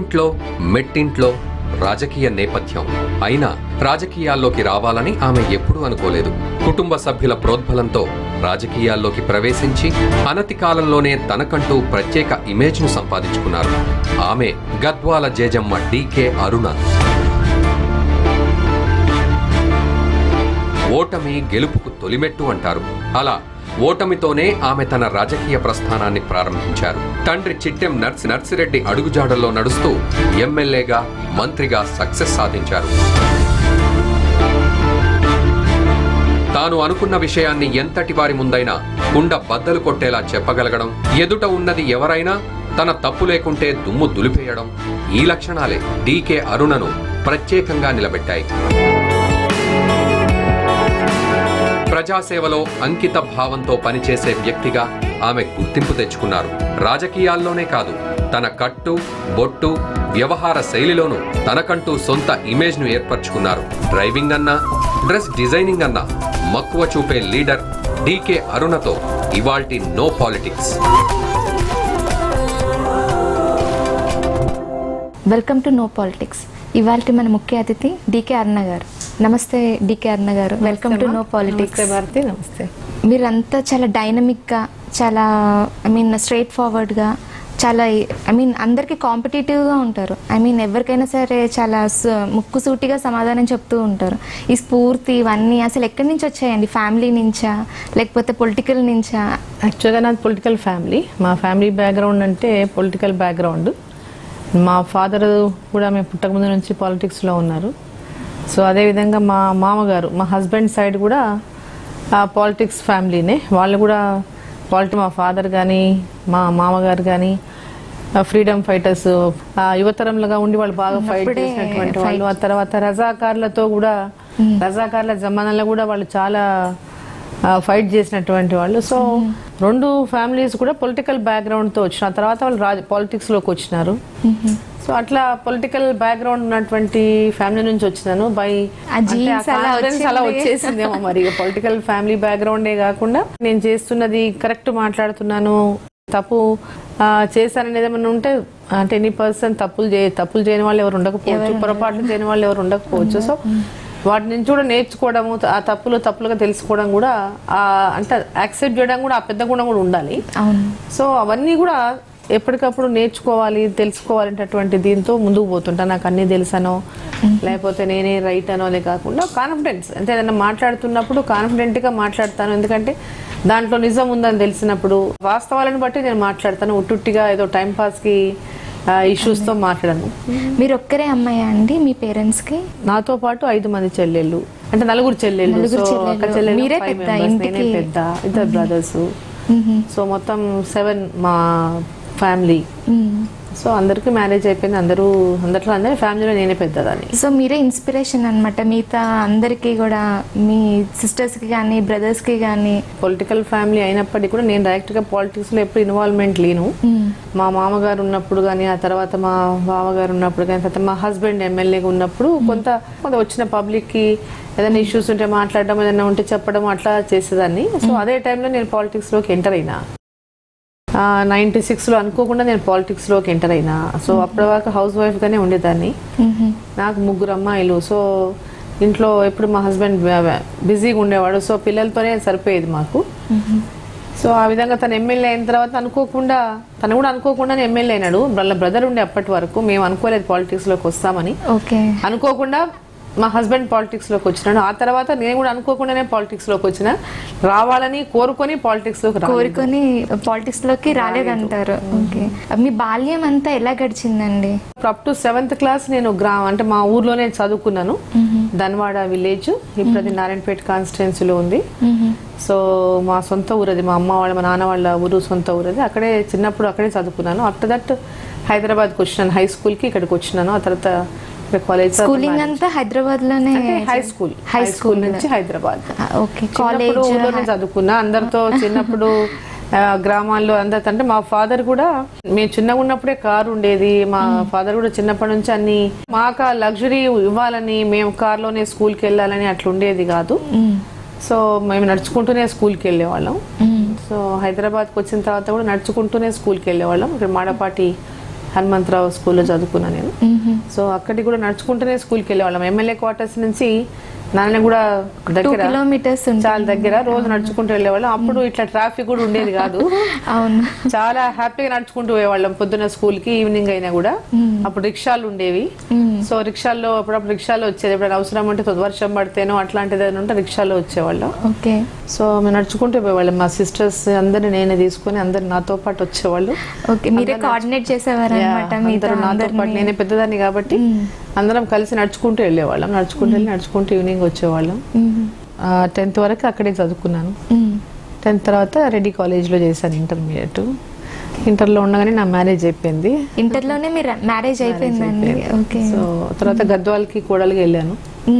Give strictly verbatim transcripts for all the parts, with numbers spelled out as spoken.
పుట్టింట్లో మెట్టింట్లో రాజకీయ నేపథ్యం అయినా రాజకీయాల్లోకి రావాలని ఆమె ఎప్పుడూ అనుకోలేదు. కుటుంబ సభ్యుల ప్రోద్బలంతో రాజకీయాల్లోకి ప్రవేశించి అనతి కాలంలోనే తనకంటూ ప్రత్యేక ఇమేజ్ను సంపాదించుకున్నారు. ఆమె గద్వాల జేజమ్మ డీకే అరుణ. ఓటమి గెలుపుకు తొలిమెట్టు అంటారు. అలా ఓటమితోనే ఆమె తన రాజకీయ ప్రస్థానాన్ని ప్రారంభించారు. తండ్రి చిట్టెం నర్సి నర్సిరెడ్డి అడుగుజాడల్లో నడుస్తూ ఎమ్మెల్యేగా మంత్రిగా సక్సెస్ సాధించారు. తాను అనుకున్న విషయాన్ని ఎంతటి వారి ముందైనా కుండ బద్దలు కొట్టేలా చెప్పగలగడం, ఎదుట ఉన్నది ఎవరైనా తన తప్పు లేకుంటే దుమ్ము దులిపేయడం, ఈ లక్షణాలే డీకే అరుణను ప్రత్యేకంగా నిలబెట్టాయి. ప్రజాసేవలో అంకిత భావంతో పనిచేసే వ్యక్తిగా ఆమె గుర్తింపు తెచ్చుకున్నారు. రాజకీయాల్లోనే కాదు, తన కట్టు బొట్టు వ్యవహార శైలిలోనూ తనకంటూ సొంత ఇమేజ్ను ఏర్పరచుకున్నారు. డ్రైవింగ్ అన్నా డ్రెస్ డిజైనింగ్ అన్నా మక్కువ చూపే లీడర్ డీకే అరుణతో ఇవాల్టి no politics. Welcome to no politics. ఇవాల్టి మన ముఖ్య అతిథి డీకే అరుణ గారు. నమస్తే డీకే అరుణ గారు, welcome to no politics. Bharathi నమస్తే. మీరంతా చాలా డైనమిక్గా, చాలా ఐ మీన్ స్ట్రైట్ ఫార్వర్డ్గా, చాలా ఐ మీన్ అందరికీ కాంపిటేటివ్గా ఉంటారు. ఐ మీన్ ఎవరికైనా సరే చాలా ముక్కుసూటిగా సమాధానం చెప్తూ ఉంటారు. ఈ స్ఫూర్తి ఇవన్నీ అసలు ఎక్కడి నుంచి వచ్చాయండి? ఫ్యామిలీ నుంచా లేకపోతే పొలిటికల్ నుంచా? యాక్చువల్గా నాది పొలిటికల్ ఫ్యామిలీ. మా ఫ్యామిలీ బ్యాక్గ్రౌండ్ అంటే పొలిటికల్ బ్యాక్గ్రౌండ్. మా ఫాదర్ కూడా మేము పుట్టకముందు నుంచి పాలిటిక్స్లో ఉన్నారు. సో అదేవిధంగా మా మామగారు, మా హస్బెండ్ సైడ్ కూడా పాలిటిక్స్ ఫ్యామిలీనే. వాళ్ళు కూడా పాలిటి మా ఫాదర్ కానీ మా మామగారు కానీ ఫ్రీడమ్ ఫైటర్స్, యువతరంలుగా ఉండి వాళ్ళు బాగా ఫైట్ చేసినటువంటి వాళ్ళు. ఆ తర్వాత రజాకార్లతో కూడా, రజాకార్ల జమానాలో కూడా వాళ్ళు చాలా ఫైట్ చేసినటువంటి వాళ్ళు. సో రెండు ఫ్యామిలీస్ కూడా పొలిటికల్ బ్యాక్గ్రౌండ్తో వచ్చిన తర్వాత వాళ్ళు రాజ పాలిటిక్స్లోకి వచ్చినారు. సో అట్లా పొలిటికల్ బ్యాక్గ్రౌండ్ ఉన్నటువంటి ఫ్యామిలీ నుంచి వచ్చినాను. బై అలా వచ్చేసిందేమో మరి. పొలిటికల్ ఫ్యామిలీ బ్యాక్గ్రౌండే కాకుండా నేను చేస్తున్నది కరెక్ట్ మాట్లాడుతున్నాను, తప్పు చేశాననేది ఏమన్నా ఉంటే అంటే ఎనీ పర్సన్ తప్పులు చే తప్పులు చేయని వాళ్ళు ఎవరు ఉండకపోవచ్చు, పొరపాట్లు చేయని వాళ్ళు ఎవరు ఉండకపోవచ్చు. సో వాటి నుంచి కూడా నేర్చుకోవడము, ఆ తప్పులు తప్పులుగా తెలుసుకోవడం కూడా, అంటే యాక్సెప్ట్ చేయడం కూడా ఆ పెద్ద గుణం కూడా ఉండాలి. సో అవన్నీ కూడా ఎప్పటికప్పుడు నేర్చుకోవాలి, తెలుసుకోవాలంటటువంటి దీంతో ముందుకు పోతుంటా. నాకు అన్నీ తెలుసనో లేకపోతే నేనే రైట్ అనోనే కాకుండా కాన్ఫిడెన్స్, అంటే ఏదైనా మాట్లాడుతున్నప్పుడు కాన్ఫిడెంట్గా మాట్లాడతాను. ఎందుకంటే దాంట్లో నిజం ఉందని తెలిసినప్పుడు వాస్తవాలను బట్టి నేను మాట్లాడతాను. ఉట్టుట్టిగా ఏదో టైంపాస్కి ఇష్యూస్ తో మాట్లాడను. మీరు ఒక్కరే అమ్మాయా అండి మీ పేరెంట్స్ కి? నాతో పాటు ఐదు మంది చెల్లెళ్ళు, అంటే నలుగురు చెల్లెళ్ళు. మీరే పెద్ద, నేనే పెద్ద, ఇద్దరు బ్రదర్స్. సో మొత్తం సెవెన్ మా ఫ్యామిలీ. సో అందరికి మ్యారేజ్ అయిపోయింది, అందరూ అందరిలో అందరి ఫ్యామిలీలో నేనే పెద్దదాన్ని. సో మీరే ఇన్స్పిరేషన్ అనమాట మిగతా అందరికీ కూడా, మీ సిస్టర్స్ కి కానీ బ్రదర్స్ కి కానీ. పొలిటికల్ ఫ్యామిలీ అయినప్పటికీ కూడా నేను డైరెక్ట్ గా పాలిటిక్స్ లో ఎప్పుడు ఇన్వాల్వ్మెంట్ లేను. మా మామగారు ఉన్నప్పుడు కానీ, ఆ తర్వాత మా బావగారు ఉన్నప్పుడు కానీ, తర్వాత మా హస్బెండ్ ఎమ్మెల్యేగా ఉన్నప్పుడు కొంత కొంత వచ్చిన పబ్లిక్ కి ఏదైనా ఇష్యూస్ ఉంటే మాట్లాడడం, ఏదైనా ఉంటే చెప్పడం అట్లా చేసేదాన్ని. సో అదే టైంలో నేను పాలిటిక్స్ లోకి ఎంటర్ అయినా. నైన్టీ సిక్స్ లో అనుకోకుండా నేను పాలిటిక్స్ లోకి ఎంటర్ అయినా. సో అప్పటి వరకు హౌస్ వైఫ్ గానే ఉండేదాన్ని. నాకు ముగ్గురు అమ్మాయిలు. సో ఇంట్లో ఎప్పుడు మా హస్బెండ్ బిజీగా ఉండేవాడు. సో పిల్లలతోనే సరిపోయేది మాకు. సో ఆ విధంగా తను ఎమ్మెల్యే అయిన తర్వాత అనుకోకుండా, తను కూడా అనుకోకుండా ఎమ్మెల్యే అయినాడు. వాళ్ళ బ్రదర్ ఉండే అప్పటి వరకు. మేము అనుకోలేదు పాలిటిక్స్ లోకి వస్తామని. అనుకోకుండా మా హస్బెండ్ పాలిటిక్స్ లోకి వచ్చినాడు. ఆ తర్వాత నేను కూడా అనుకోకుండానే పాలిటిక్స్ లోకి వచ్చిన, రావాలని కోరుకొని పాలిటిక్స్ లోకి కోరుకొని పాలిటిక్స్ లోకి రాలేదంటారు. మీ బాల్యం అంతా ఎలా గడిచిందండి? అప్ టు సెవెంత్ క్లాస్ నేను గ్రామ అంటే మా ఊర్లోనే చదువుకున్నాను. ధన్వాడ విలేజ్, ఇప్పుడు అది నారాయణపేట కాన్స్టిట్యున్సీలో ఉంది. సో మా సొంత ఊరు అది, మా అమ్మ వాళ్ళ మా నాన్న వాళ్ళ ఊరు సొంత ఊరు అది. అక్కడే చిన్నప్పుడు అక్కడే చదువుకున్నాను. ఆఫ్టర్ దట్ హైదరాబాద్కి వచ్చినాను, హై స్కూల్కి ఇక్కడికి వచ్చినాను. ఆ తర్వాత కాలేజ్ స్కూలింగ్ అంతా హైదరాబాద్ లోనే, హై స్కూల్ హై స్కూల్ నుంచి హైదరాబాద్. కాలేజ్ ఊర్లోనే చదువుకున్నా. అందరితో చిన్నప్పుడు గ్రామాల్లో అందరితో, అంటే మా ఫాదర్ కూడా, మేము చిన్నగా ఉన్నప్పుడే కారు ఉండేది. మా ఫాదర్ కూడా చిన్నప్పటి నుంచి అన్ని మాకు లగ్జరీ ఇవ్వాలని, మేము కార్లోనే స్కూల్కి వెళ్ళాలని అట్లా ఉండేది కాదు. సో మేము నడుచుకుంటూనే స్కూల్కి వెళ్ళేవాళ్ళం. సో హైదరాబాద్కి వచ్చిన తర్వాత కూడా నడుచుకుంటూనే స్కూల్కి వెళ్ళేవాళ్ళం. ఇక్కడ మాడపాటి హనుమంతరావు స్కూల్లో చదువుకున్నాను నేను. సో అక్కడికి కూడా నడుచుకుంటూనే స్కూల్కి వెళ్ళేవాళ్ళం. ఎమ్మెల్యే క్వార్టర్స్ నుంచి నాన్న కూడా దగ్గర, కిలోమీటర్స్ చాలా దగ్గర, రోజు నడుచుకుంటూ వెళ్ళేవాళ్ళం. అప్పుడు ఇట్లా ట్రాఫిక్ కూడా ఉండేది కాదు. అవును, చాలా హ్యాపీగా నడుచుకుంటూ పోయేవాళ్ళం పొద్దున్న స్కూల్ కి, ఈవినింగ్ అయినా కూడా. అప్పుడు రిక్షాలు ఉండేవి. సో రిక్షాల్లో అప్పుడప్పుడు రిక్షాలో వచ్చేది, ఎప్పుడైనా అవసరం అంటే వర్షం పడితేనో అట్లాంటిది ఏదైనా ఉంటే రిక్షాలో వచ్చేవాళ్ళం. ఓకే. సో మేము నడుచుకుంటూ పోయేవాళ్ళం. మా సిస్టర్స్ అందరిని నేనే తీసుకుని అందరు నాతో పాటు వచ్చేవాళ్ళు. ఓకే, మీరే కోఆర్డినేట్ చేసేవారు అన్నమాట. అందరూ నాతో పాటు, నేనే పెద్దదాన్ని కాబట్టి అందరం కలిసి నడుచుకుంటూ వెళ్ళేవాళ్ళం. నడుచుకుంటూ వెళ్ళి నడుచుకుంటూ ఈవినింగ్ వచ్చేవాళ్ళం. టెన్త్ వరకు అక్కడే చదువుకున్నాను. టెన్త్ తర్వాత రెడ్డి కాలేజ్లో చేశాను ఇంటర్మీడియట్. ఇంటర్లో ఉండగానే నా మ్యారేజ్ అయిపోయింది. ఇంటర్లోనే మీరు మ్యారేజ్ అయిపోయిందండి? ఓకే. సో తర్వాత గద్వాల్కి కోడలికి వెళ్ళాను.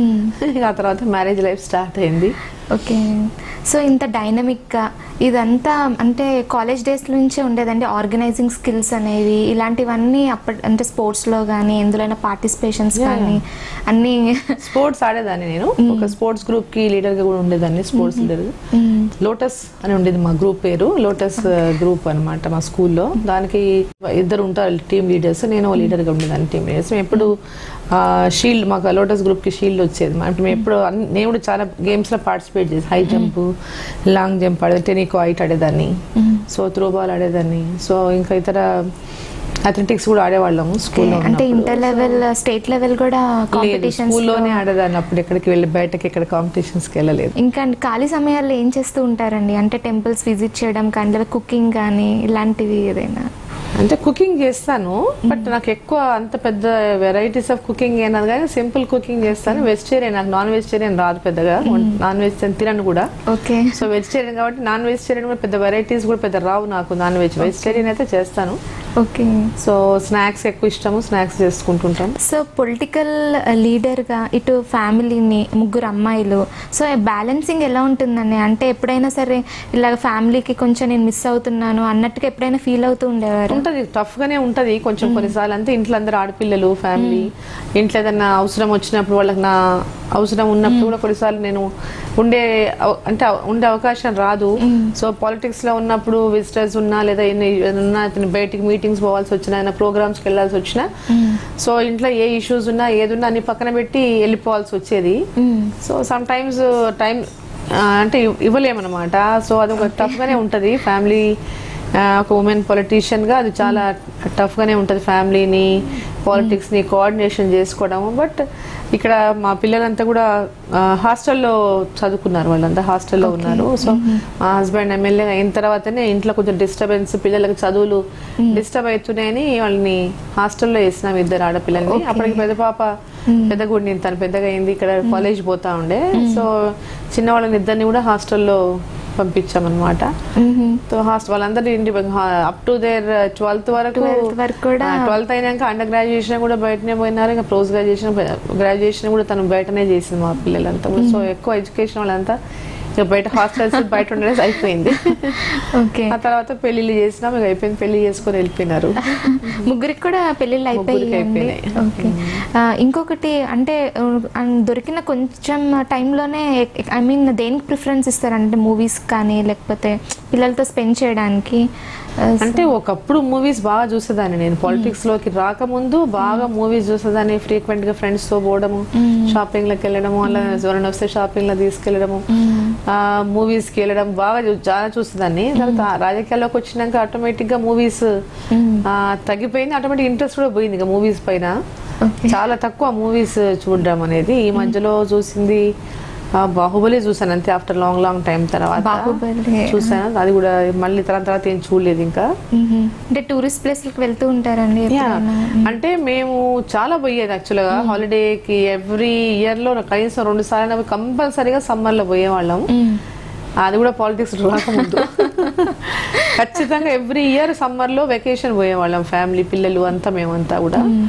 ఆ తర్వాత మ్యారేజ్ లైఫ్ స్టార్ట్ అయింది. ఓకే. సో ఇంత డైనమిక్గా ఇదంతా అంటే కాలేజ్ డేస్ నుంచే ఉండేదండి, ఆర్గనైజింగ్ స్కిల్స్ అనేవి ఇలాంటివన్నీ అప్పటి అంటే స్పోర్ట్స్లో కానీ ఎందులోనైనా పార్టిసిపేషన్స్ కానీ అన్నీ? స్పోర్ట్స్ ఆడేదాన్ని నేను. ఒక స్పోర్ట్స్ గ్రూప్కి లీడర్గా కూడా ఉండేదాన్ని, స్పోర్ట్స్ లీడర్. లోటస్ అని ఉండేది మా గ్రూప్ పేరు, లోటస్ గ్రూప్ అనమాట మా స్కూల్లో. దానికి ఇద్దరు ఉంటారు టీమ్ లీడర్స్, నేను లీడర్గా ఉండేదాన్ని టీమ్ లీడర్స్. మేము ఎప్పుడు షీల్డ్, మాకు లోటస్ గ్రూప్కి షీల్డ్ వచ్చేది. అంటే మేము ఎప్పుడు నేను కూడా చాలా గేమ్స్లో పార్టిసిపేట్ చేసి, హై జంప్, లాంగ్ జంప్ ఆడేది, టెనికో హైట్ ఆడేదాన్ని, సో త్రో బాల్ ఆడేదాన్ని. సో ఇంకా ఇతర అథ్లెటిక్స్ కూడా ఆడేవాళ్ళము స్కూల్లో. అంటే ఇంటర్ లెవెల్, స్టేట్ లెవెల్ కూడా కాంపిటీషన్స్ స్కూల్లోనే ఆడేదాన్ని. అప్పుడు ఎక్కడికి వెళ్ళి బయటకి ఇక్కడ కాంపిటీషన్స్కి వెళ్ళలేదు. ఇంకా ఖాళీ సమయాల్లో ఏం చేస్తూ ఉంటారండి? అంటే టెంపుల్స్ విజిట్ చేయడం కానీ, లేదా కుకింగ్ కానీ ఇలాంటివి ఏదైనా? అంటే కుకింగ్ చేస్తాను, బట్ నాకు ఎక్కువ అంత పెద్ద వెరైటీస్ ఆఫ్ కుకింగ్ ఏనది కానీ సింపుల్ కుకింగ్ చేస్తాను. వెజిటేరియన్, నాకు నాన్ వెజిటేరియన్ రాదు పెద్దగా, నాన్ వెజిటేరియన్ తినను కూడా. ఓకే. సో వెజిటేరియన్ కాబట్టి నాన్ వెజిటేరియన్ కూడా పెద్ద వెరైటీస్ కూడా పెద్ద రావు నాకు. నాన్ వెజ్, వెజిటేరియన్ అయితే చేస్తాను. ఓకే. సో స్నాక్స్ ఎక్కువ ఇష్టము, స్నాక్స్ చేసుకుంటుంటాం. సో పొలిటికల్ లీడర్గా ఇటు ఫ్యామిలీని, ముగ్గురు అమ్మాయిలు, సో బ్యాలెన్సింగ్ ఎలా ఉంటుందండి? అంటే ఎప్పుడైనా సరే ఇలాగ ఫ్యామిలీకి కొంచెం నేను మిస్ అవుతున్నాను అన్నట్టుగా ఎప్పుడైనా ఫీల్ అవుతూ ఉండేవారు? ఉంటది, టఫ్ గానే ఉంటది కొంచెం కొన్నిసార్లు. అంతే, ఇంట్లో అందరు ఆడపిల్లలు, ఫ్యామిలీ, ఇంట్లో ఏదన్నా అవసరం వచ్చినప్పుడు, వాళ్ళకి నా అవసరం ఉన్నప్పుడు కూడా కొన్నిసార్లు నేను ఉండే అంటే ఉండే అవకాశం రాదు. సో పాలిటిక్స్ లో ఉన్నప్పుడు విజిటర్స్ ఉన్నా లేదా ఉన్నా బయటికి మీటింగ్స్ పోవాల్సి వచ్చినా, ఏదైనా ప్రోగ్రామ్స్కి వెళ్ళాల్సి వచ్చినా, సో ఇంట్లో ఏ ఇష్యూస్ ఉన్నా ఏదున్నా అన్ని పక్కన పెట్టి వెళ్ళిపోవాల్సి వచ్చేది. సో సమ్ టైమ్స్ టైం అంటే ఇవ్వలేమన్నమాట. సో అది ఒక టఫ్ గానే ఉంటది ఫ్యామిలీ. ఒక ఉమెన్ పొలిటీషియన్గా అది చాలా టఫ్గానే ఉంటుంది, ఫ్యామిలీని, పాలిటిక్స్ని కోఆర్డినేషన్ చేసుకోవడము. బట్ ఇక్కడ మా పిల్లలంతా కూడా హాస్టల్లో చదువుకున్నారు, వాళ్ళంతా హాస్టల్లో ఉన్నారు. సో మా హస్బెండ్ ఎమ్మెల్యే అయిన తర్వాతనే ఇంట్లో కొంచెం డిస్టర్బెన్స్, పిల్లలకి చదువులు డిస్టర్బ్ అవుతున్నాయని వాళ్ళని హాస్టల్లో వేసినాం, ఇద్దరు ఆడపిల్లల్ని. అప్పటికి పెద్ద పాప పెద్దగా నేను తను పెద్దగా అయింది, ఇక్కడ కాలేజ్ పోతా ఉండే. సో చిన్న వాళ్ళని ఇద్దరిని కూడా హాస్టల్లో పంపించామన్నమాట. సో హాస్టల్ వాళ్ళందరూ ఇంటి అప్ టు దేర్ ట్వెల్త్ వరకు, ట్వెల్త్ అయినాక అండర్ గ్రాడ్యుయేషన్ కూడా బయటనే పోయినారు. ఇంకా పోస్ట్ గ్రాడ్యుయేషన్ గ్రాడ్యుయేషన్ కూడా తను బయటనే చేసింది మా పిల్లలంతా. సో ఎక్కువ ఎడ్యుకేషన్ వాళ్ళంతా ఇక బయట హాస్టల్స్ బయట ఉండేది అయిపోయింది. ఆ తర్వాత పెళ్లిళ్ళు చేసినాం, ఇక అయిపోయింది, పెళ్లి చేసుకొని వెళ్ళిపోయినారు. ముగ్గురికి కూడా పెళ్లిళ్ళు అయిపోయినాయి. ఓకే. ఇంకొకటి అంటే దొరికిన కొంచెం టైంలోనే ఐ మీన్ దేనికి ప్రిఫరెన్స్ ఇస్తారంటే మూవీస్ కానీ లేకపోతే పిల్లలతో స్పెండ్ చేయడానికి? అంటే ఒకప్పుడు మూవీస్ బాగా చూసేదాన్ని నేను, పాలిటిక్స్ లోకి రాకముందు బాగా మూవీస్ చూసేదాన్ని. ఫ్రీక్వెంట్ గా ఫ్రెండ్స్ తో పోవడము, షాపింగ్ లకు వెళ్ళడము, అలా ఎవరైనా వస్తే షాపింగ్ లో తీసుకెళ్లడము, మూవీస్ కి వెళ్ళడం బాగా చాలా చూసేదాన్ని. తర్వాత రాజకీయాల్లోకి వచ్చినాక ఆటోమేటిక్ గా మూవీస్ తగ్గిపోయింది, ఆటోమేటిక్ ఇంట్రెస్ట్ కూడా పోయింది ఇక మూవీస్ పైన. చాలా తక్కువ మూవీస్ చూడడం అనేది. ఈ మధ్యలో చూసింది బాహుబలి చూసాను అంతే, ఆఫ్టర్ లాంగ్ లాంగ్ టైం తర్వాత చూసాను. అది కూడా మళ్ళీ తర్వాత తర్వాత ఏం చూడలేదు ఇంకా. అంటే టూరిస్ట్ ప్లేస్లకు వెళ్తూ ఉంటారండి? అంటే మేము చాలా పోయేది యాక్చువల్గా హాలిడేకి. ఎవ్రీ ఇయర్ లో కనీసం రెండు సార్లు కంపల్సరీగా సమ్మర్ లో పోయేవాళ్ళం. అది కూడా పాలిటిక్స్ రాకముందు ఖచ్చితంగా ఎవ్రీ ఇయర్ సమ్మర్ లో వెకేషన్ పోయేవాళ్ళం, ఫ్యామిలీ, పిల్లలు అంతా మేమంతా కూడా.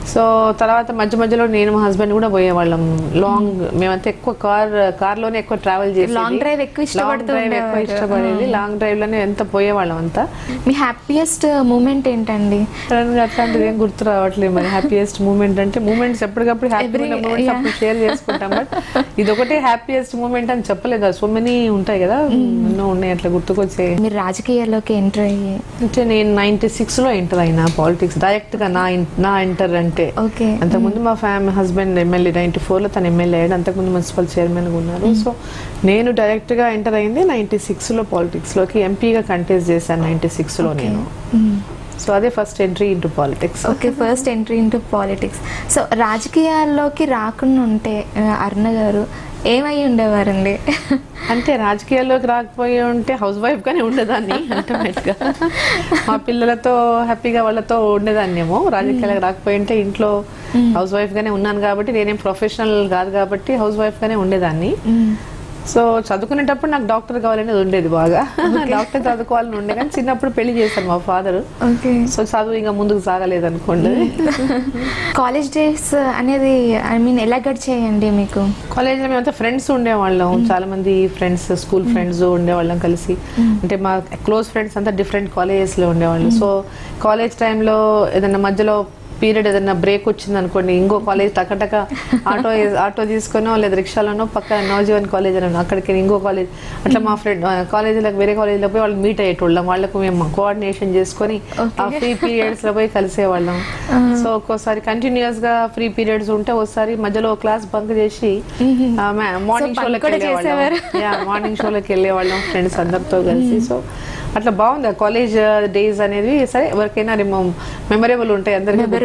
సో తర్వాత మధ్య మధ్యలో నేను మా హస్బెండ్ కూడా పోయేవాళ్ళం లాంగ్, మేమంతా ఎక్కువ కార్ కార్ లోనే ఎక్కువ ట్రావెల్ చేసి లాంగ్ డ్రైవ్ ఎక్కువ ఇష్టపడుతూ ఎక్కువ ఇష్టపడేది, లాంగ్ డ్రైవ్ లోనే ఎంత పోయేవాళ్ళం అంతా. మీ హ్యాపీయెస్ట్ మూమెంట్ ఏంటండి? అట్లాంటిది ఏం గుర్తు రావట్లేదు మరి. హ్యాపీయెస్ట్ మూమెంట్ అంటే మూమెంట్స్ ఎప్పటికప్పుడు హ్యాపీ మూమెంట్స్ అప్పుడు షేర్ చేసుకుంటాం, బట్ ఇది ఒకటే హ్యాపీయెస్ట్ మూమెంట్ అని చెప్పలేదు. సో మెనీ ఉంటాయి కదా, ఎన్నో ఉన్నాయి అట్లా గుర్తుకొచ్చే. మీరు రాజకీయాల్లోకి ఎంటర్ అయ్యి అంటే నేను నైన్టీ సిక్స్ లో ఎంటర్ అయినా పాలిటిక్స్ డైరెక్ట్ గా, నా నా ఎంటర్ అంటే. ఓకే. అంతకుముందు మా family husband MLA ninety four లో తను ఎమ్మెల్యే అయ్యాడు, అంతకుముందు మున్సిపల్ చైర్మన్ గా ఉన్నారు. సో నేను డైరెక్ట్ గా ఎంటర్ అయింది నైన్టీ సిక్స్ లో పాలిటిక్స్ లోకి, ఎంపీగా కంటెస్ట్ చేశాను నైన్టీ సిక్స్ లో నేను. సో అదే first entry into politics. Okay, first entry into politics. So రాజకీయాల్లోకి రాకుండా ఉంటే అరుణ గారు ఏమై ఉండేవారండి? అంటే రాజకీయాల్లోకి రాకపోయి ఉంటే హౌస్ వైఫ్ గానే ఉండేదాన్ని ఆటోమేటిక్ గా. మా పిల్లలతో హ్యాపీగా వాళ్ళతో ఉండేదాన్నేమో. రాజకీయాలకు రాకపోయి ఉంటే ఇంట్లో హౌస్ వైఫ్ గానే ఉన్నాను కాబట్టి, నేనేం ప్రొఫెషనల్ కాదు కాబట్టి హౌస్ వైఫ్ గానే ఉండేదాన్ని. సో చదువుకునేటప్పుడు నాకు డాక్టర్ కావాలనేది ఉండేది బాగా, డాక్టర్ చదువుకోవాలని ఉండే, కానీ చిన్నప్పుడు పెళ్లి చేశారు మా ఫాదర్. సో చదువు ఇంకా ముందుకు సాగలేదు అనుకోండి. కాలేజ్ డేస్ అనేది ఐ మీన్ ఎలా గడిచేయండి మీకు? కాలేజ్ లో మేమంతా ఫ్రెండ్స్ ఉండేవాళ్ళం, చాలా మంది ఫ్రెండ్స్, స్కూల్ ఫ్రెండ్స్ ఉండేవాళ్ళం కలిసి. అంటే మా క్లోజ్ ఫ్రెండ్స్ అంతా డిఫరెంట్ కాలేజెస్ లో ఉండేవాళ్ళు. సో కాలేజ్ టైంలో ఏదైనా మధ్యలో పీరియడ్ ఏదైనా బ్రేక్ వచ్చింది అనుకోండి, ఇంకో కాలేజ్ టకటక ఆటో ఆటో తీసుకునో లేదా రిక్షాలోనో పక్కన నవజీవన్ కాలేజ్ అని అక్కడికి ఇంకో కాలేజ్, అట్లా మా ఫ్రెండ్ కాలేజీలకు వేరే కాలేజీలో పోయి వాళ్ళు మీట్ అయ్యేటోళ్ళం. వాళ్ళకు మేము కోఆర్డినేషన్ చేసుకొని ఆ ఫ్రీ పీరియడ్స్ లో పోయి కలిసేవాళ్ళం. సో ఒక్కోసారి కంటిన్యూస్ గా ఫ్రీ పీరియడ్స్ ఉంటే ఒకసారి మధ్యలో క్లాస్ బంక్ చేసి మార్నింగ్ షోలోకి వెళ్ళేవాళ్ళం. మార్నింగ్ షోలోకి వెళ్ళేవాళ్ళం ఫ్రెండ్స్ అందరితో కలిసి. సో అట్లా బాగుంది కాలేజ్ డేస్ అనేది. సరే ఎవరికైనా మెమరబుల్ ఉంటాయి అందరికీ.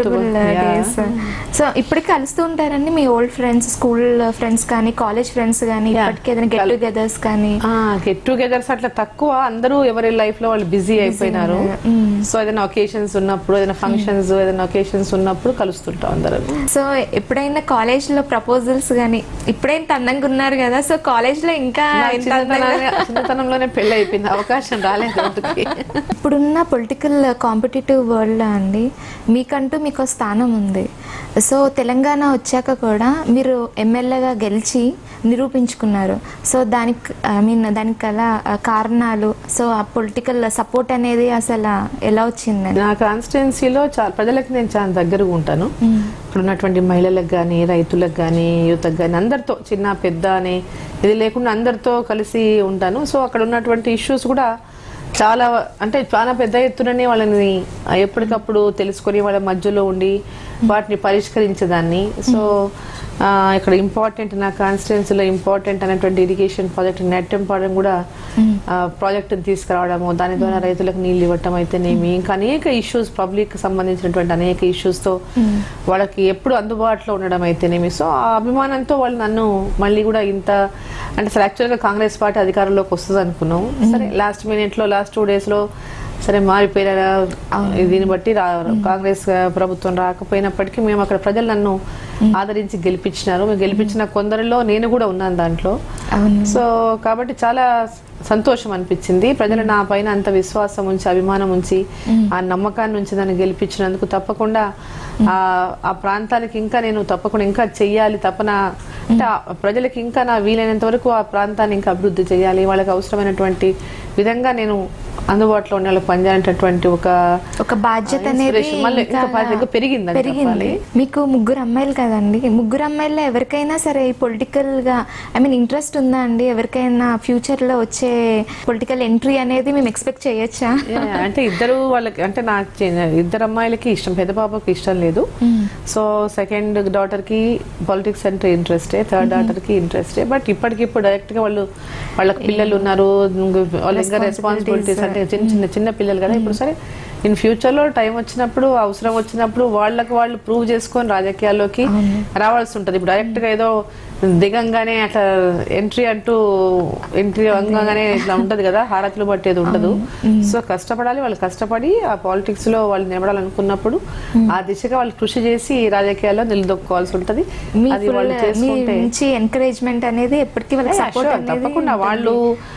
సో ఇప్పటికి కలుస్తూ ఉంటారండి మీ ఓల్డ్ ఫ్రెండ్స్, స్కూల్ ఫ్రెండ్స్ కానీ కాలేజ్ ఫ్రెండ్స్ కానీ, ఏదైనా గెట్ టుగెదర్స్ కానీ? గెట్ టుగెదర్స్ అట్లా తక్కువ, అందరూ ఎవరి లైఫ్ లో వాళ్ళు బిజీ అయిపోయినారు. సో ఏదైనా ఒకేషన్స్ ఉన్నప్పుడు, ఏదైనా ఫంక్షన్స్, ఏదైనా ఒకేషన్స్ ఉన్నప్పుడు కలుస్తుంటాం అందరూ. సో ఎప్పుడైనా కాలేజ్ లో ప్రపోజల్స్ కానీ, ఇప్పుడైనా అందంగా ఉన్నారు కదా, సో కాలేజ్ లో ఇంకా చిన్నతనంలోనే పెళ్లి అయిపోయింది, అవకాశం రాలేదు. ఇప్పుడున్న పొలిటికల్ కాంపిటేటివ్ వరల్డ్ లో అండి మీకంటూ మీకు స్థానం ఉంది. సో తెలంగాణ వచ్చాక కూడా మీరు ఎమ్మెల్యేగా గెలిచి నిరూపించుకున్నారు. సో దానికి ఐ మీన్ దానికి గల కారణాలు, సో ఆ పొలిటికల్ సపోర్ట్ అనేది అసలు ఎలా వచ్చింది? నా కాన్స్టిట్యున్సీలో చాలా ప్రజలకు నేను చాలా దగ్గరగా ఉంటాను. ఇక్కడ ఉన్నటువంటి మహిళలకు కానీ, రైతులకు కానీ, యువతకు కానీ, అందరితో చిన్న పెద్ద అని ఇది లేకుండా అందరితో కలిసి ఉంటాను. సో అక్కడ ఉన్నటువంటి ఇష్యూస్ కూడా చాలా అంటే చాలా పెద్ద ఎత్తుననే వాళ్ళని ఎప్పటికప్పుడు తెలుసుకొని వాళ్ళ మధ్యలో ఉండి వాటిని పరిష్కరించేదాన్ని. సో ఇక్కడ ఇంపార్టెంట్ నా కాన్స్టిట్యున్సీలో ఇంపార్టెంట్ అనేటువంటి ఇరిగేషన్ ప్రాజెక్ట్ నెట్ ఇంపార్టెంట్ కూడా ప్రాజెక్ట్ తీసుకురావడము, దాని ద్వారా రైతులకు నీళ్ళు ఇవ్వటం అయితేనేమి, ఇంకా అనేక ఇష్యూస్ పబ్లిక్ సంబంధించినటువంటి అనేక ఇష్యూస్ తో వాళ్ళకి ఎప్పుడు అందుబాటులో ఉండడం అయితేనేమి. సో ఆ అభిమానంతో వాళ్ళు నన్ను మళ్ళీ కూడా ఇంత అంటే అసలు యాక్చువల్గా కాంగ్రెస్ పార్టీ అధికారంలోకి వస్తుంది అనుకున్నాం. సరే లాస్ట్ మినిట్ లో లాస్ట్ టూ డేస్ లో సరే మారిపోయిన దీన్ని బట్టి కాంగ్రెస్ ప్రభుత్వం రాకపోయినప్పటికీ మేము అక్కడ ప్రజలు నన్ను ఆదరించి గెలిపించినారు. మేము గెలిపించిన కొందరిలో నేను కూడా ఉన్నాను దాంట్లో. సో కాబట్టి చాలా సంతోషం అనిపించింది. ప్రజలు నా పైన అంత విశ్వాసం ఉంచి, అభిమానం ఉంచి, ఆ నమ్మకాన్ని ఉంచి నన్ను గెలిపించినందుకు తప్పకుండా ఆ ప్రాంతానికి ఇంకా నేను తప్పకుండా ఇంకా చెయ్యాలి తప్పన, అంటే ప్రజలకి ఇంకా నా వీలైనంత వరకు ఆ ప్రాంతాన్ని ఇంకా అభివృద్ధి చేయాలి, వాళ్ళకి అవసరమైనటువంటి విధంగా నేను అందుబాటులో ఉండే వాళ్ళకి పనిచేసేటటువంటి ఒక ఒక బాధ్యత అనేది పెరిగింది పెరిగింది మీకు ముగ్గురు అమ్మాయిలు కదండి, ముగ్గురు అమ్మాయిల్లో ఎవరికైనా సరే పొలిటికల్ గా ఐ మీన్ ఇంట్రెస్ట్ ఉందా అండి? ఎవరికైనా ఫ్యూచర్ లో వచ్చే పొలిటికల్ ఎంట్రీ అనేది మేము ఎక్స్పెక్ట్ చేయొచ్చా? అంటే ఇద్దరు వాళ్ళకి అంటే నా ఇద్దరు అమ్మాయిలకి ఇష్టం, పెద్ద పాపకి ఇష్టం లేదు. సో సెకండ్ డాటర్ కి పాలిటిక్స్ అంటే ఇంట్రెస్టే, థర్డ్ డాటర్ కి ఇంట్రెస్టే. బట్ ఇప్పటికిప్పుడు డైరెక్ట్ గా వాళ్ళు వాళ్ళకి పిల్లలు ఉన్నారు, వాళ్ళ ఇంకా రెస్పాన్సిబిలిటీస్ అంటే చిన్న చిన్న చిన్న పిల్లలు కదా. ఇప్పుడు సరే ఇన్ ఫ్యూచర్ లో టైం వచ్చినప్పుడు అవసరం వచ్చినప్పుడు వాళ్ళకి వాళ్ళు ప్రూవ్ చేసుకొని రాజకీయాల్లోకి రావాల్సి ఉంటుంది. ఇప్పుడు డైరెక్ట్ గా ఏదో దిగంగానే అట్లా ఎంట్రీ అంటూ ఎంట్రీ వంగగానే ఇట్లా ఉంటది కదా, హారతులు పట్టేది ఉండదు. సో కష్టపడాలి, వాళ్ళు కష్టపడి ఆ పాలిటిక్స్ లో వాళ్ళు నిలబడాలనుకున్నప్పుడు ఆ దిశగా వాళ్ళు కృషి చేసి రాజకీయాల్లో నిలదొక్కోవాల్సి ఉంటది. అది వాళ్ళు చేసుకుంటే ఎంకరేజ్మెంట్ అనేది ఎప్పటికీ వాళ్ళకి సపోర్ట్ అనేది తప్పకుండా వాళ్ళు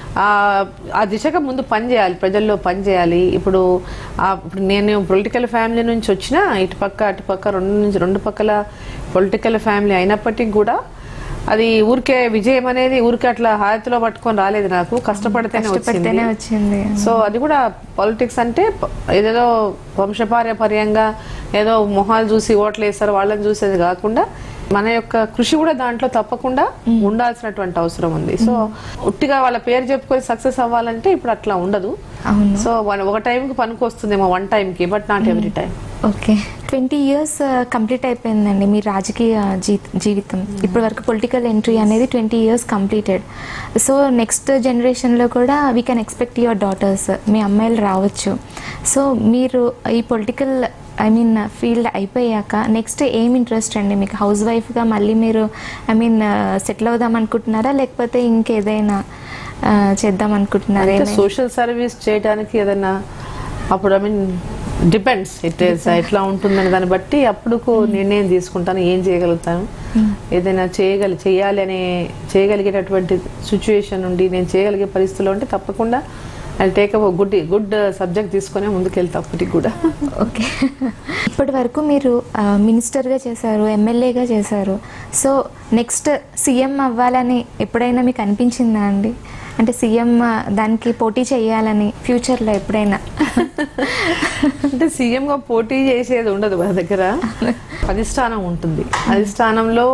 ఆ దిశగా ముందు పని చేయాలి, ప్రజల్లో పని చేయాలి. ఇప్పుడు ఇప్పుడు నేను పొలిటికల్ ఫ్యామిలీ నుంచి వచ్చిన, ఇటు పక్క అటు పక్క రెండు నుంచి రెండు పక్కల పొలిటికల్ ఫ్యామిలీ అయినప్పటికీ కూడా అది ఊరికే విజయం అనేది ఊరికే అట్లా హారతిలో పట్టుకొని రాలేదు, నాకు కష్టపడితేనే వచ్చింది. సో అది కూడా పాలిటిక్స్ అంటే ఏదేదో వంశపార్యపర్యంగా ఏదో మొహాలు చూసి ఓట్లు వేస్తారు వాళ్ళని చూసేది కాకుండా మన యొక్క కృషి కూడా దాంట్లో తప్పకుండా ఉండాల్సినటువంటి అవసరం ఉంది. సో ఉట్టిగా వాళ్ళ పేరు చెప్పుకొని సక్సెస్ అవ్వాలంటే ఇప్పుడు అట్లా ఉండదు. సో ఒక టైంకి పనికి వస్తుందేమో, వన్ టైంకి, but not every time. Okay, twenty years complete అయిపోయిందండి మీ రాజకీయ జీవితం. ఇప్పటి వరకు పొలిటికల్ ఎంట్రీ అనేది twenty years completed. So next జనరేషన్లో కూడా we can expect your daughters, మీ అమ్మాయిలు రావచ్చు. సో మీరు ఈ పొలిటికల్ ఐ మీన్ ఫీల్డ్ అయిపోయాక నెక్స్ట్ ఏం ఇంట్రెస్ట్ అండి మీకు? హౌస్ వైఫ్గా మళ్ళీ మీరు ఐ మీన్ సెటిల్ అవుదాం అనుకుంటున్నారా, లేకపోతే ఇంకేదైనా చేద్దాం అనుకుంటున్నారా? సోషల్ సర్వీస్ చేయడానికి ఏదైనా అప్పుడు I mean depends it is ఎట్లా ఉంటుందని దాన్ని బట్టి అప్పుడు నిర్ణయం తీసుకుంటాను, ఏం చేయగలుగుతాను, ఏదైనా చేయగలి చేయాలి అనే చేయగలిగేటటువంటి సిచ్యువేషన్ ఉండి నేను చేయగలిగే పరిస్థితుల్లో ఉంటే తప్పకుండా I take a good good subject తీసుకునే ముందుకు వెళ్తా అప్పటికి కూడా. ఓకే, ఇప్పటి వరకు మీరు మినిస్టర్గా చేశారు, ఎమ్మెల్యేగా చేశారు. సో నెక్స్ట్ సీఎం అవ్వాలని ఎప్పుడైనా మీకు అనిపించిందా అండి? అంటే సీఎం దానికి పోటీ చేయాలని ఫ్యూచర్లో ఎప్పుడైనా? అంటే సీఎంగా పోటీ చేసేది ఉండదు మన దగ్గర, అధిష్టానం ఉంటుంది. అధిష్టానంలో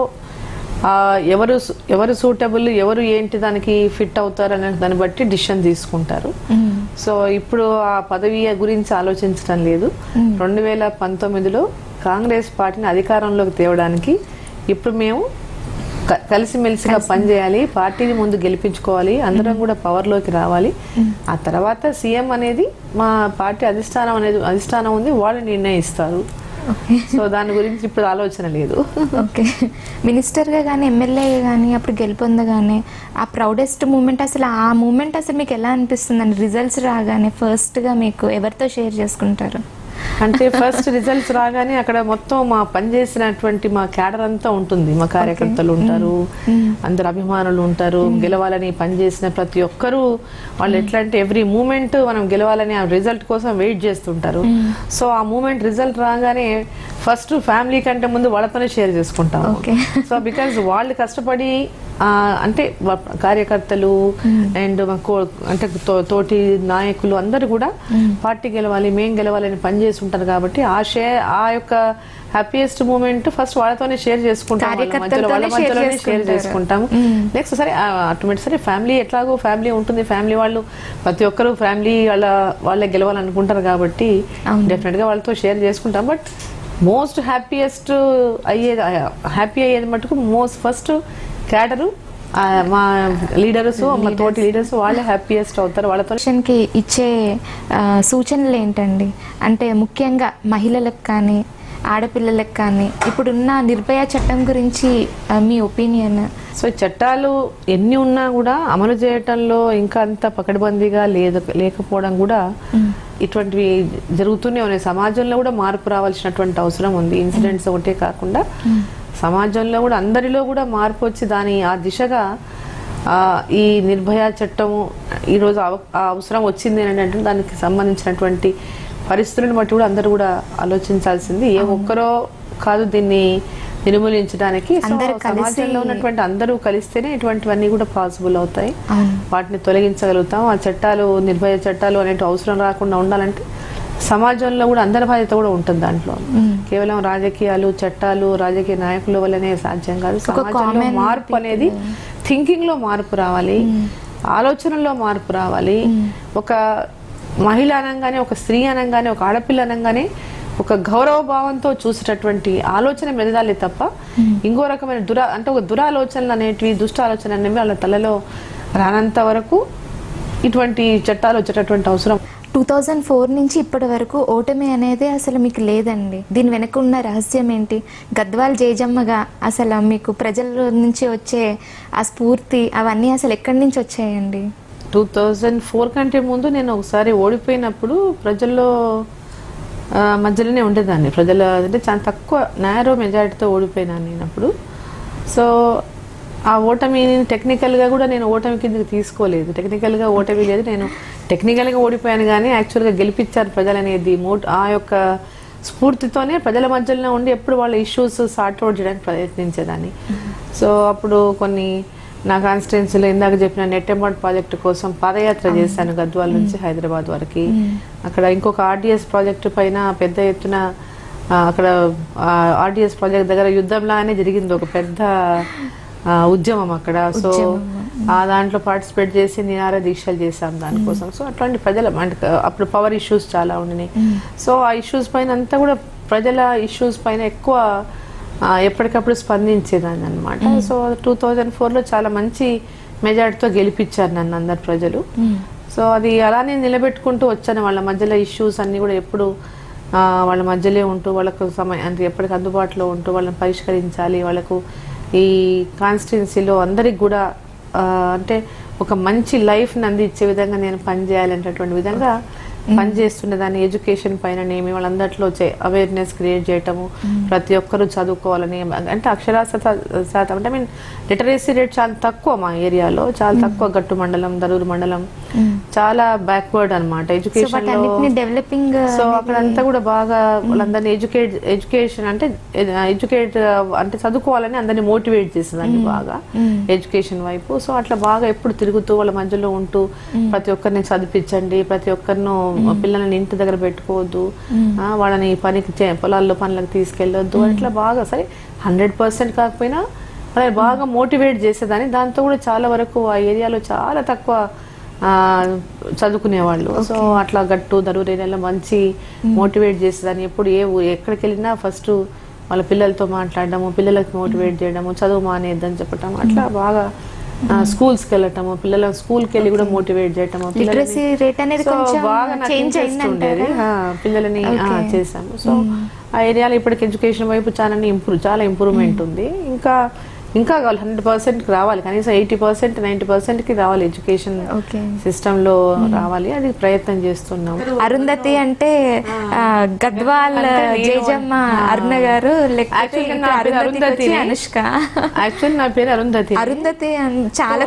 ఎవరు ఎవరు సూటబుల్, ఎవరు ఏంటి దానికి ఫిట్ అవుతారు అనే దాన్ని బట్టి డిసిషన్ తీసుకుంటారు. సో ఇప్పుడు ఆ పదవి గురించి ఆలోచించడం లేదు. రెండు వేల పంతొమ్మిదిలో కాంగ్రెస్ పార్టీని అధికారంలోకి తేవడానికి ఇప్పుడు మేము కలిసిమెలిసిగా పనిచేయాలి, పార్టీని ముందు గెలిపించుకోవాలి, అందరం కూడా పవర్లోకి రావాలి. ఆ తర్వాత సీఎం అనేది మా పార్టీ అధిష్టానం అనేది అధిష్టానం ఉంది, వాళ్ళు నిర్ణయిస్తారు. సో దాని గురించి ఇప్పుడు ఆలోచన లేదు. ఓకే, మినిస్టర్గా కానీ ఎమ్మెల్యేగా కానీ అప్పుడు గెలుపొందగానే ఆ ప్రౌడెస్ట్ మూమెంట్, అసలు ఆ మూమెంట్ అసలు మీకు ఎలా అనిపిస్తుంది అండి? రిజల్ట్స్ రాగానే ఫస్ట్గా మీకు ఎవరితో షేర్ చేసుకుంటారు? అంటే ఫస్ట్ రిజల్ట్స్ రాగానే అక్కడ మొత్తం మా పనిచేసినటువంటి మా క్యాడర్ అంతా ఉంటుంది, మా కార్యకర్తలు ఉంటారు, అందరు అభిమానులు ఉంటారు, గెలవాలని పనిచేసిన ప్రతి ఒక్కరూ వాళ్ళు ఎట్లా అంటే ఎవ్రీ మూమెంట్ మనం గెలవాలని ఆ రిజల్ట్ కోసం వెయిట్ చేస్తుంటారు. సో ఆ మూమెంట్ రిజల్ట్ రాగానే ఫస్ట్ ఫ్యామిలీ కంటే ముందు వాళ్ళతోనే షేర్ చేసుకుంటాం. సో బికాజ్ వాళ్ళు కష్టపడి అంటే కార్యకర్తలు అండ్ అంటే తోటి నాయకులు అందరూ కూడా పార్టీ గెలవాలి, మేం గెలవాలని పనిచేసి ఉంటారు. కాబట్టి ఆ షేర్ ఆ యొక్క హ్యాపీయెస్ట్ మూమెంట్ ఫస్ట్ వాళ్ళతోనే షేర్ చేసుకుంటాం, వాళ్ళ మధ్యలోనే షేర్ చేసుకుంటాము. నెక్స్ట్ సరే ఆటోమేటిక్ సరే ఫ్యామిలీ ఎట్లాగో ఫ్యామిలీ ఉంటుంది, ఫ్యామిలీ వాళ్ళు ప్రతి ఒక్కరు ఫ్యామిలీ వాళ్ళ వాళ్ళే గెలవాలనుకుంటారు కాబట్టి డెఫినెట్ గా వాళ్ళతో షేర్ చేసుకుంటాం. బట్ మోస్ట్ హ్యాపీయెస్ట్ అయ్యేది హ్యాపీ అయ్యేది మటుకు మోస్ట్ ఫస్ట్ క్యాడరు మా లీడర్స్, మా తోటి లీడర్స్ వాళ్ళే హ్యాపీయెస్ట్ అవుతారు. వాళ్ళతో ఇచ్చే సూచనలు ఏంటండి? అంటే ముఖ్యంగా మహిళలకు కానీ ఆడపిల్లలకు కానీ ఇప్పుడున్న నిర్భయ చట్టం గురించి మీ ఒపీనియన్? సో చట్టాలు ఎన్ని ఉన్నా కూడా అమలు చేయటంలో ఇంకా అంత పకడ్బందీగా లేదు లేకపోవడం కూడా ఇటువంటివి జరుగుతూనే ఉన్నాయి. సమాజంలో కూడా మార్పు రావాల్సినటువంటి అవసరం ఉంది. ఇన్సిడెంట్స్ ఒకటే కాకుండా సమాజంలో కూడా అందరిలో కూడా మార్పు వచ్చి దాని ఆ దిశగా ఈ నిర్భయ చట్టము ఈరోజు అవసరం వచ్చింది అని అంటే దానికి సంబంధించినటువంటి పరిస్థితులను బట్టి కూడా అందరూ కూడా ఆలోచించాల్సింది. ఏ ఒక్కరో కాదు దీన్ని నిర్మూలించడానికి. సమాజంలో ఉన్నటువంటి అందరూ కలిస్తేనే ఇటువంటివన్నీ కూడా పాసిబుల్ అవుతాయి, వాటిని తొలగించగలుగుతాం. ఆ చట్టాలు నిర్భయ చట్టాలు అనేవి అవసరం రాకుండా ఉండాలంటే సమాజంలో కూడా అందరి బాధ్యత కూడా ఉంటుంది. దాంట్లో కేవలం రాజకీయాలు చట్టాలు రాజకీయ నాయకుల వల్లనే సాధ్యం కాదు. సమాజంలో మార్పు అనేది థింకింగ్ లో మార్పు రావాలి, ఆలోచనలో మార్పు రావాలి. ఒక మహిళ అనగానే, ఒక స్త్రీ అనగానే, ఒక ఆడపిల్ల అనగానే ఒక గౌరవ భావంతో చూసేటటువంటి ఆలోచన మెదగాలి తప్ప ఇంకో రకమైన దురా అంటే ఒక దురాలోచనలు అనేటివి దుష్ట ఆలోచన అనేవి వాళ్ళ తలలో రానంత వరకు ఇటువంటి చట్టాలు వచ్చేటటువంటి అవసరం. టూ టూ థౌజండ్ ఫోర్ నుంచి ఇప్పటి వరకు ఓటమి అనేది అసలు మీకు లేదండి. దీని వెనక ఉన్న రహస్యం ఏంటి? గద్వాల్ జేజమ్మగా అసలు మీకు ప్రజల నుంచి వచ్చే ఆ స్ఫూర్తి అవన్నీ అసలు ఎక్కడి నుంచి వచ్చాయండి? టూ థౌజండ్ ఫోర్ కంటే ముందు నేను ఒకసారి ఓడిపోయినప్పుడు ప్రజల్లో మధ్యలోనే ఉండేదాన్ని. ప్రజల అంటే చాలా తక్కువ నేరో మెజారిటీతో ఓడిపోయినాను నేను అప్పుడు. సో ఆ ఓటమిని టెక్నికల్గా కూడా నేను ఓటమి కిందకి తీసుకోలేదు. టెక్నికల్గా ఓటమి లేదు, నేను టెక్నికల్గా ఓడిపోయాను కానీ యాక్చువల్గా గెలిపించారు ప్రజలు అనేది మోట్ ఆ యొక్క స్ఫూర్తితోనే ప్రజల మధ్యలో ఉండి ఎప్పుడు వాళ్ళ ఇష్యూస్ సార్ట్ అవుట్ చేయడానికి ప్రయత్నించేదాన్ని. సో అప్పుడు కొన్ని నా కాన్స్టిట్యున్సీలో ఇందాక చెప్పిన నెట్టెంబాడ్ ప్రాజెక్టు కోసం పాదయాత్ర చేశాను గద్వాల నుంచి హైదరాబాద్ వరకు. అక్కడ ఇంకొక ఆర్డిఎస్ ప్రాజెక్టు పైన పెద్ద ఎత్తున అక్కడ ఆర్డిఎస్ ప్రాజెక్ట్ దగ్గర యుద్ధంలానే జరిగింది ఒక పెద్ద ఉద్యమం అక్కడ. సో ఆ దాంట్లో పార్టిసిపేట్ చేసి నిరార దీక్షలు చేశాం దానికోసం. సో అట్లాంటి ప్రజల అంటే అప్పుడు పవర్ ఇష్యూస్ చాలా ఉండినాయి. సో ఆ ఇష్యూస్ పైన అంతా కూడా ప్రజల ఇష్యూస్ పైన ఎక్కువ ఎప్పటికప్పుడు స్పందించేదాన్ని అనమాట. సో టూ థౌజండ్ ఫోర్లో చాలా మంచి మెజార్టీతో గెలిపించారు నన్ను అందరు ప్రజలు. సో అది అలానే నిలబెట్టుకుంటూ వచ్చాను. వాళ్ళ మధ్యలో ఇష్యూస్ అన్నీ కూడా ఎప్పుడు వాళ్ళ మధ్యలో ఉంటూ వాళ్ళకు సమయం అంటే ఎప్పటికి అందుబాటులో ఉంటూ వాళ్ళని పరిష్కరించాలి. వాళ్ళకు ఈ కాన్స్టిట్యున్సీలో అందరికి కూడా అంటే ఒక మంచి లైఫ్ని అందించే విధంగా నేను పనిచేయాలనేటటువంటి విధంగా పనిచేస్తుండే దాన్ని. ఎడ్యుకేషన్ పైన నేమి వాళ్ళందరిలో అవేర్నెస్ క్రియేట్ చేయటము, ప్రతి ఒక్కరూ చదువుకోవాలని అంటే అక్షరాస్యత శాతం అంటే ఐ మీన్ లిటరసీ రేట్ చాలా తక్కువ మా ఏరియాలో, చాలా తక్కువ. గట్టు మండలం, దరూరు మండలం చాలా బ్యాక్వర్డ్ అనమాట ఎడ్యుకేషన్ లో. డెవలపింగ్ సో అక్కడంతా కూడా బాగా వాళ్ళందరినీ ఎడ్యుకేట్ ఎడ్యుకేషన్ అంటే ఎడ్యుకేట్ అంటే చదువుకోవాలని అందరినీ మోటివేట్ చేసేదాన్ని బాగా ఎడ్యుకేషన్ వైపు. సో అట్లా బాగా ఎప్పుడు తిరుగుతూ వాళ్ళ మధ్యలో ఉంటూ ప్రతి ఒక్కరిని చదివించండి, ప్రతి ఒక్కరిను పిల్లల్ని ఇంటి దగ్గర పెట్టుకోవద్దు, వాళ్ళని పనికి పొలాల్లో పనులకు తీసుకెళ్ళొద్దు, అట్లా బాగా సరే హండ్రెడ్ పర్సెంట్ కాకపోయినా అలా బాగా మోటివేట్ చేసేదాన్ని. దాంతో కూడా చాలా వరకు ఆ ఏరియాలో చాలా తక్కువ చదువుకునేవాళ్ళు. సో అట్లా గట్టు దరూరు ఏరియాలో మంచి మోటివేట్ చేసేదాన్ని. ఎప్పుడు ఏ ఎక్కడికి వెళ్ళినా ఫస్ట్ వాళ్ళ పిల్లలతో మాట్లాడడము, పిల్లలకు మోటివేట్ చేయడము, చదువు మానేద్దని చెప్పటం, అట్లా బాగా స్కూల్స్కి వెళ్ళటము, పిల్లల స్కూల్కి వెళ్ళి కూడా మోటివేట్ చేయటము, బాగా ఉండేది పిల్లలని చేసాము. సో ఆ ఏరియాలో ఇప్పటికి ఎడ్యుకేషన్ వైపు చాలా ఇంప్రూవ్ చాలా ఇంప్రూవ్మెంట్ ఉంది. ఇంకా ఇంకా కావాలి హండ్రెడ్ పర్సెంట్ రావాలి, కనీసం ఎయిటీ పర్సెంట్ నైన్టీ పర్సెంట్ కి రావాలి ఎడ్యుకేషన్ సిస్టమ్ లో రావాలి. అది ప్రయత్నం చేస్తున్నాం. అరుంధతి అంటే గద్వాల్ జేజమ్మ అరుణ గారు, అరుంధతి అనుష్క. యాక్చువల్లీ నా పేరు అరుంధతి. అరుంధతి చాలా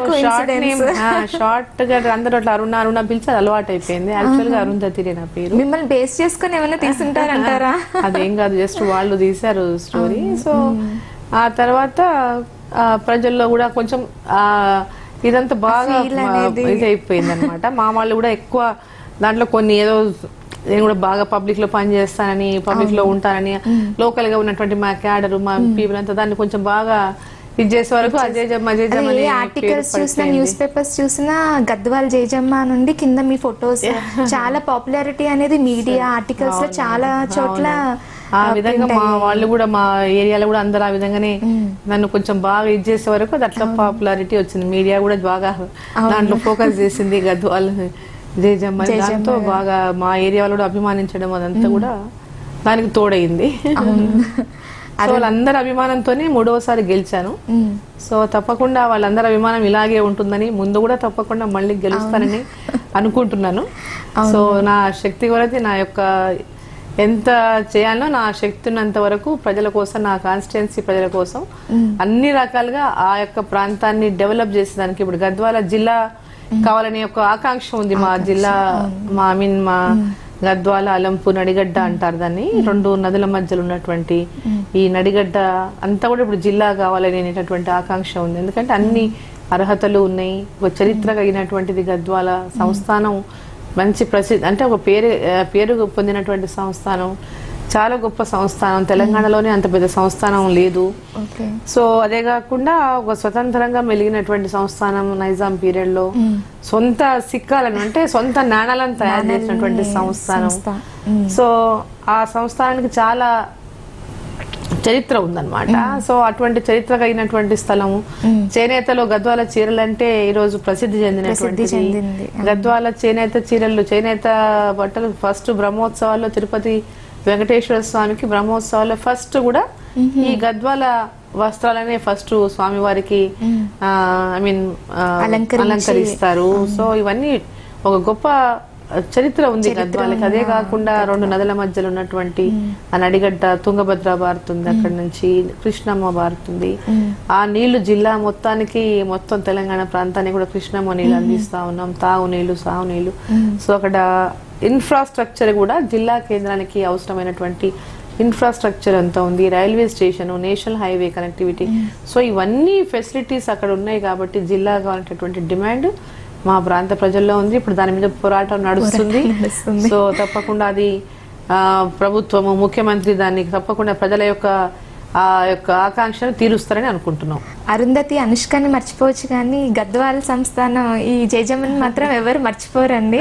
షార్ట్ గా అందరూ అట్లా అరుణ అరుణ పిలిచి అలవాటు అయిపోయింది. యాక్చువల్ గా అరుంధతి నా పేరు. మిమ్మల్ని బేస్ చేసుకుని ఏమైనా తీసుంటారంటారా? అదేం కాదు, జస్ట్ వాళ్ళు తీశారు స్టోరీ. సో ఆ తర్వాత ప్రజల్లో కూడా కొంచెం ఇదంతా బాగా ఇది అయిపోయింది అనమాట. మా వాళ్ళు కూడా ఎక్కువ దాంట్లో కొన్ని ఏదో నేను కూడా బాగా పబ్లిక్ లో పని చేస్తానని, పబ్లిక్ లో ఉంటానని, లోకల్ గా ఉన్నటువంటి మా క్యాడర్ మా పీపుల్ అంతా దాన్ని కొంచెం బాగా ఇది చేసే వరకు అజయజమ్మ అజయజమ్మ ఆర్టికల్స్ చూసినా, న్యూస్ పేపర్స్ చూసినా గద్వాల్ జేజమ్మ నుండి కింద మీ ఫొటోస్ చాలా పాపులారిటీ అనేది మీడియా ఆర్టికల్స్ లో చాలా చోట్ల ఆ విధంగా మా వాళ్ళు కూడా మా ఏరియాలో కూడా అందరు ఆ విధంగానే నన్ను కొంచెం బాగా ఇది చేసే వరకు అది అట్లా పాపులారిటీ వచ్చింది. మీడియా కూడా బాగా దాంట్లో ఫోకస్ చేసింది గద్వాల్ జేజమ్మ. దాంతో బాగా మా ఏరియా వాళ్ళు అభిమానించడం అదంతా కూడా దానికి తోడైంది. సో వాళ్ళందరి అభిమానంతోనే మూడవసారి గెలిచాను. సో తప్పకుండా వాళ్ళందరి అభిమానం ఇలాగే ఉంటుందని, ముందు కూడా తప్పకుండా మళ్ళీ గెలుస్తానని అనుకుంటున్నాను. సో నా శక్తి కొలది నా యొక్క ఎంత చేయాలో నా శక్తి ఉన్నంత వరకు ప్రజల కోసం, నా కాన్స్టిట్యున్సీ ప్రజల కోసం అన్ని రకాలుగా ఆ యొక్క ప్రాంతాన్ని డెవలప్ చేసేదానికి ఇప్పుడు గద్వాల జిల్లా కావాలనే ఒక ఆకాంక్ష ఉంది మా జిల్లా. మా ఐ మీన్ మా గద్వాల, అలంపు, నడిగడ్డ అంటారు దాన్ని, రెండు నదుల మధ్యలో ఉన్నటువంటి ఈ నడిగడ్డ అంతా కూడా ఇప్పుడు జిల్లా కావాలనేటటువంటి ఆకాంక్ష ఉంది. ఎందుకంటే అన్ని అర్హతలు ఉన్నాయి. ఒక చరిత్ర కలిగినటువంటిది గద్వాల సంస్థానం, మంచి ప్రసిద్ధి అంటే ఒక పేరు పేరు పొందినటువంటి సంస్థానం, చాలా గొప్ప సంస్థానం. తెలంగాణలోనే అంత పెద్ద సంస్థానం లేదు. సో అదే కాకుండా ఒక స్వతంత్రంగా మెలిగినటువంటి సంస్థానం నైజాం పీరియడ్ లో సొంత సిక్కాలను అంటే సొంత నాణాలను తయారు చేసినటువంటి సంస్థానం. సో ఆ సంస్థానానికి చాలా చరిత్ర ఉందన్నమాట. సో అటువంటి చరిత్ర కలిగినటువంటి స్థలము. చేనేతలో గద్వాల చీరలు అంటే ఈ రోజు ప్రసిద్ధి చెందినటువంటి గద్వాల చేనేత చీరలు, చేనేత బట్టలు ఫస్ట్ బ్రహ్మోత్సవాల్లో తిరుపతి వెంకటేశ్వర స్వామికి బ్రహ్మోత్సవాల్లో ఫస్ట్ కూడా ఈ గద్వాల వస్త్రాలనే ఫస్ట్ స్వామివారికి ఐ మీన్ అలంకరిస్తారు. సో ఇవన్నీ ఒక గొప్ప చరిత్ర ఉంది గద్వాలకి. అదే కాకుండా రెండు నదుల మధ్యలో ఉన్నటువంటి ఆ నడిగడ్డ తుంగభద్ర బారుతుంది, అక్కడ నుంచి కృష్ణమ్మ బారుతుంది. ఆ నీళ్లు జిల్లా మొత్తానికి, మొత్తం తెలంగాణ ప్రాంతానికి కూడా కృష్ణమ్మ నీళ్ళు అందిస్తా ఉన్నాం, తాగు నీళ్లు, సాగు నీళ్లు. సో అక్కడ ఇన్ఫ్రాస్ట్రక్చర్ కూడా జిల్లా కేంద్రానికి అవసరమైనటువంటి ఇన్ఫ్రాస్ట్రక్చర్ అంతా ఉంది. Railway station, national highway connectivity. So ఇవన్నీ ఫెసిలిటీస్ అక్కడ ఉన్నాయి కాబట్టి జిల్లా కావాలనేటటువంటి డిమాండ్ మా ప్రాంత ప్రజల్లో ఉంది. ఇప్పుడు దాని మీద పోరాటం నడుస్తుంది. సో తప్పకుండా అది ప్రభుత్వము, ముఖ్యమంత్రి దాన్ని తప్పకుండా ప్రజల యొక్క ఆ యొక్క ఆకాంక్షను తీరుస్తారని అనుకుంటున్నాం. అరుంధతి, అనుష్కని మర్చిపోవచ్చు కానీ గద్వాల సంస్థానం ఈ జయజమ్మని మాత్రం ఎవరు మర్చిపోరండి.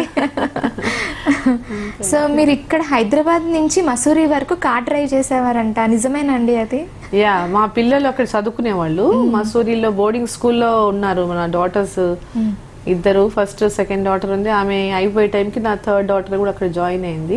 సో మీరు ఇక్కడ హైదరాబాద్ నుంచి మసూరి వరకు కార్ డ్రైవ్ చేసేవారంట, నిజమేనండి అది? యా, మా పిల్లలు అక్కడ చదువుకునే వాళ్ళు. మసూరిలో బోర్డింగ్ స్కూల్లో ఉన్నారు మన డాటర్స్ ఇద్దరు. ఫస్ట్ సెకండ్ డాటర్ ఉంది, ఆమె అయిపోయే టైంకి నా థర్డ్ డాటర్ కూడా అక్కడ జాయిన్ అయింది.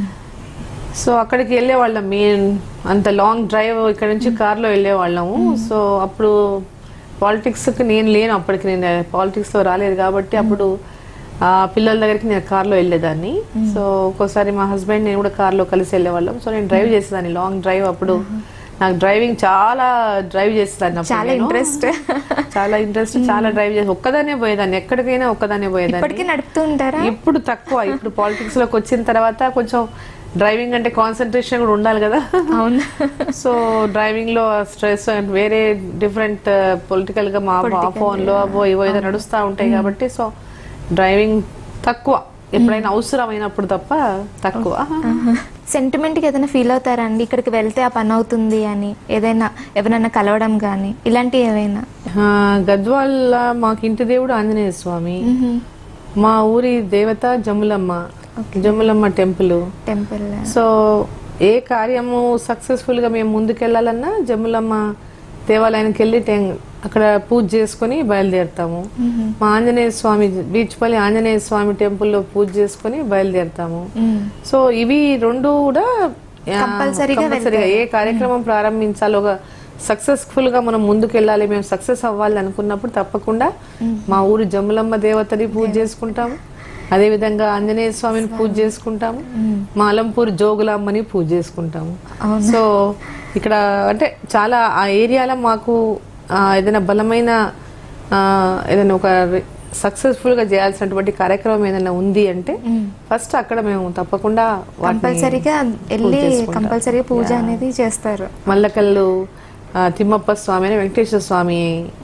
సో అక్కడికి వెళ్ళే వాళ్ళం. మెయిన్ అంత లాంగ్ డ్రైవ్ ఇక్కడ నుంచి కార్లో వెళ్ళే వాళ్ళము. సో అప్పుడు పాలిటిక్స్కి నేను లేను, అప్పటికి నేను పాలిటిక్స్లో రాలేదు కాబట్టి అప్పుడు ఆ పిల్లల దగ్గరికి నేను కార్లో వెళ్ళేదాన్ని. సో ఒక్కోసారి మా హస్బెండ్ నేను కూడా కార్లో కలిసి వెళ్ళేవాళ్ళం. సో నేను డ్రైవ్ చేసేదాన్ని లాంగ్ డ్రైవ్. అప్పుడు నాకు డ్రైవింగ్ చాలా డ్రైవ్ చేసేదాన్ని, చాలా ఇంట్రెస్ట్ చాలా ఇంట్రెస్ట్ చాలా డ్రైవ్ చేసి ఒక్కదానే పోయేదాన్ని, ఎక్కడికైనా ఒక్కదానే పోయేదాన్ని. నడుపుతూ ఉంటారా? ఇప్పుడు తక్కువ. ఇప్పుడు పాలిటిక్స్ లోకి వచ్చిన తర్వాత కొంచెం డ్రైవింగ్ అంటే కాన్సన్ట్రేషన్ కూడా ఉండాలి కదా. అవును. సో డ్రైవింగ్ లో స్ట్రెస్ వేరే డిఫరెంట్ పొలిటికల్ గా మా ఫోన్ లో అవో ఇవో ఏదో నడుస్తూ ఉంటాయి కాబట్టి సో డ్రైవింగ్ తక్కువ, ఎప్పుడైనా అవసరమైనప్పుడు తప్ప తక్కువ. సెంటిమెంట్ కి ఏదైనా ఫీల్ అవుతారా అండి ఇక్కడికి వెళ్తే ఆ పని అవుతుంది అని? ఏదైనా ఎవరైనా కలవడం కానీ ఇలాంటివి ఏవైనా? గద్వాల మాకు ఇంటి దేవుడు ఆంజనేయ స్వామి, మా ఊరి దేవత Jammulamma, Jammulamma temple temple so ఏ కార్యము సక్సెస్ఫుల్ గా మేము ముందుకెళ్లాలన్నా జమ్ములమ్మ దేవాలయానికి వెళ్ళి అక్కడ పూజ చేసుకుని బయలుదేరుతాము. మా ఆంజనేయ స్వామి బీచ్పల్లి ఆంజనేయ స్వామి టెంపుల్లో పూజ చేసుకుని బయలుదేరుతాము. సో ఇవి రెండు కూడా కంపల్సరీగా ఏ కార్యక్రమం ప్రారంభించాలో ఒక సక్సెస్ఫుల్ గా మనం ముందుకు వెళ్ళాలి, మేము సక్సెస్ అవ్వాలి అనుకున్నప్పుడు తప్పకుండా మా ఊరి జమ్ములమ్మ దేవతని పూజ చేసుకుంటాము, అదే విధంగా ఆంజనేయ స్వామిని పూజ చేసుకుంటాము, మాలంపూర్ జోగులమ్మని పూజ చేసుకుంటాము. సో ఇక్కడ అంటే చాలా ఆ ఏరియాలో మాకు ఏదైనా బలమైన ఏదైనా ఒక సక్సెస్ఫుల్ గా చేయాల్సినటువంటి కార్యక్రమం ఏదైనా ఉంది అంటే ఫస్ట్ అక్కడ మేము తప్పకుండా కంపల్సరీగా వెళ్ళి కంపల్సరీగా పూజ అనేది చేస్తారు. మల్లకల్లు తిమ్మప్ప స్వామి అని వెంకటేశ్వర స్వామి,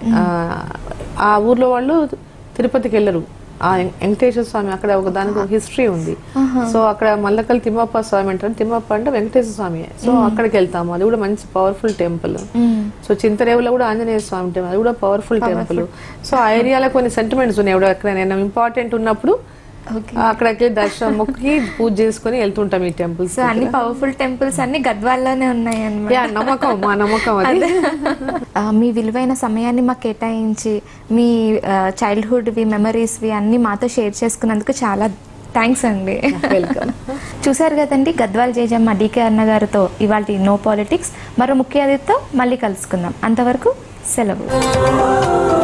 ఆ ఊర్లో వాళ్ళు తిరుపతికి వెళ్ళరు, ఆ వెంకటేశ్వర స్వామి అక్కడ ఒక దానికి ఒక హిస్టరీ ఉంది. సో అక్కడ మల్లకల్ తిమ్మప్ప స్వామి అంటారు, తిమ్మప్ప అంటే వెంకటేశ్వర స్వామి. సో అక్కడికి వెళ్తాము, అది కూడా మంచి పవర్ఫుల్ టెంపుల్. సో చింతరేవులో కూడా ఆంజనేయ స్వామి టెంపుల్, అది కూడా పవర్ఫుల్ టెంపుల్. సో ఆ ఏరియాలో కొన్ని సెంటిమెంట్స్ ఉన్నాయి, ఎవడో ఎక్కడైనా ఇంపార్టెంట్ ఉన్నప్పుడు అక్కడికి దర్శనం మొక్కి పూజ చేసుకుని వెళ్తుంటాం ఈ టెంపుల్స్. అన్ని పవర్ఫుల్ టెంపుల్స్ అన్ని గద్వాల్లోనే ఉన్నాయి అన్నమాట. నమ్మకం, మా నమ్మకం అది. మీ విలువైన సమయాన్ని మాకు కేటాయించి మీ చైల్డ్హుడ్ వి మెమరీస్ వి అన్ని మాతో షేర్ చేసుకున్నందుకు చాలా థ్యాంక్స్ అండి. వెల్కమ్. చూసారు కదండి గద్వాల జయజమ్మ డీకే అన్న గారితో ఇవాళ నో పాలిటిక్స్. మరో ముఖ్య అతిథితో మళ్ళీ కలుసుకుందాం, అంతవరకు సెలవు.